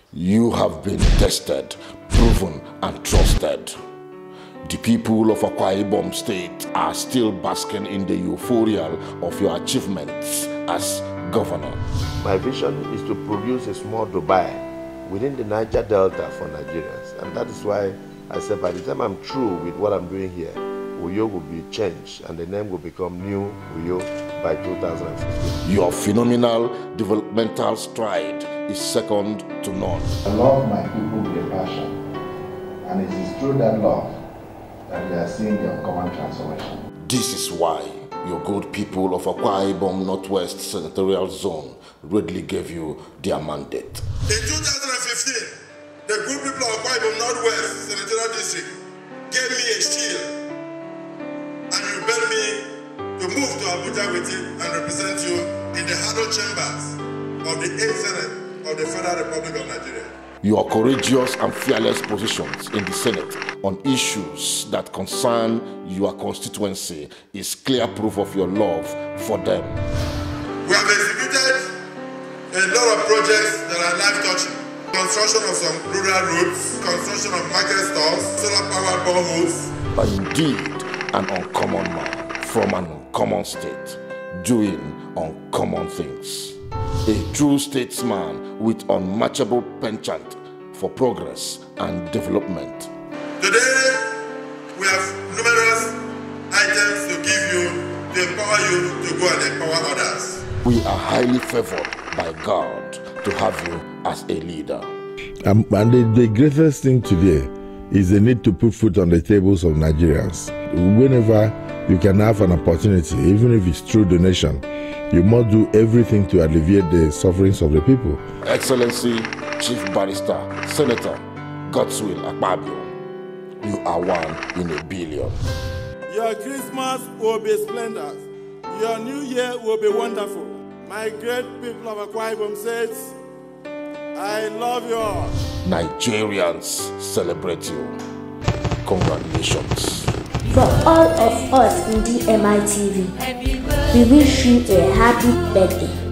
You have been tested, proven, and trusted. The people of Akwa Ibom State are still basking in the euphoria of your achievements as governor. My vision is to produce a small Dubai within the Niger Delta for Nigerians. And that is why I said by the time I'm through with what I'm doing here, Uyo will be changed and the name will become New Uyo by 2015. Your phenomenal developmental stride is second to none. I love my people with a passion, and it is through that love that we are seeing the uncommon transformation. This is why your good people of Akwa Ibom Northwest Senatorial Zone readily gave you their mandate. In 2015, the good people of Akwa Ibom Northwest Senatorial District gave me a shield and rebelled me to move to Abuja with it and represent you in the huddle chambers of the 8th Senate of the Federal Republic of Nigeria. Your courageous and fearless positions in the Senate on issues that concern your constituency is clear proof of your love for them. We have executed a lot of projects that are life-touching. Construction of some rural roads, construction of market stalls, solar power boreholes. But indeed, an uncommon man from an uncommon state, doing uncommon things. A true statesman with unmatchable penchant for progress and development. Today, we have numerous items to give you, to empower you to go and empower others. We are highly favored by God to have you as a leader. And the greatest thing today is the need to put food on the tables of Nigerians. Whenever you can have an opportunity, even if it's through donation, you must do everything to alleviate the sufferings of the people. Excellency Chief Barrister, Senator Godswill Akpabio, you are one in a billion. Your Christmas will be splendid. Your New Year will be wonderful. My great people of Akwa Ibom says, I love you all. Nigerians celebrate you. Congratulations. From all of us in DMI TV, we wish you a happy birthday.